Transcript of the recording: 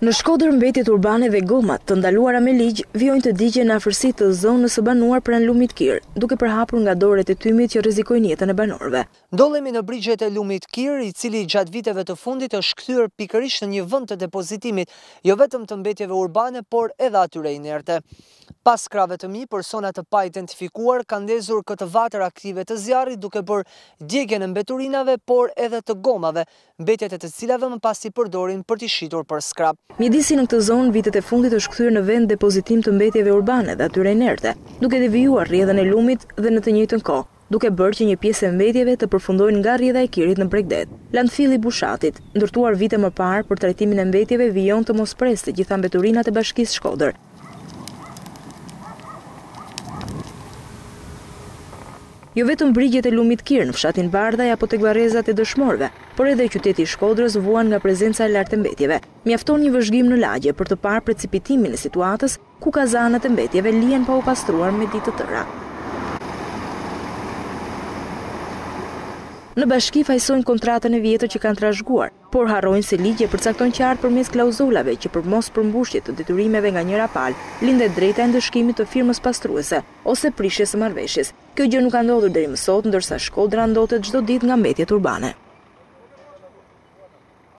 Në Shkodër, mbetjet urbane dhe gomat të ndaluara me ligj vijojnë të digjen në afërsi të zonës së banuar pranë lumit Kir, duke përhapur nga dorët e tymit që rrezikojnë jetën e banorëve. Ndodhemi në brigjet e lumit Kir, i cili gjatë viteve të fundit është kthyer pikërisht në një vend të depozitimit, jo vetëm të mbetjeve urbane, por edhe atyre inerte. Pas krave të mi, persona të pa identifikuar kanë ndezur këtë vatër aktive të zjarrit duke bërë djegjen e mbeturinave, por edhe të gomave, mbetjet e të cilave më pas i përdorin për t'i shitur për skrap. Mjedisi në këtë zonë vitet e fundit është kthyer në vend depozitim të mbetjeve urbane dhe atyre inerte, duke devijuar rrjedhën e lumit dhe në të njëjtën kohë, duke bërë që një pjesë e mbetjeve të përfundojnë nga rrjedha e Kirit në Bregdet. Landfilli i Bushatit, ndërtuar vite më parë për trajtimin e mbetjeve, vijon të mos presë të gjitha mbeturinat e Bashkisë Shkodër. Jo vetëm brigjet e lumit Kir në fshatin Bardhaj apo tek varrezat e dëshmorëve, por edhe qyteti i Shkodrës vuan nga prezenca e lartë e mbetjeve. Mjafton një vëzhgim në lagje për të parë precipitimin e situatës ku kazanat e mbetjeve lihen pa u pastruar me ditë të tëra. Në bashki fajsojnë kontratën e vjetër që kanë trashëguar, por harrojnë se ligji e përcakton qartë përmes klauzulave që për mos përmbushje të detyrimeve nga njëra palë, lindet drejta e ndëshkimit të firmës pastruese ose prishjes së marrëveshjes. Kjo gjë nuk ka ndodhur deri më sot, ndërsa Shkodra ndotet çdo ditë nga mbetjet urbane.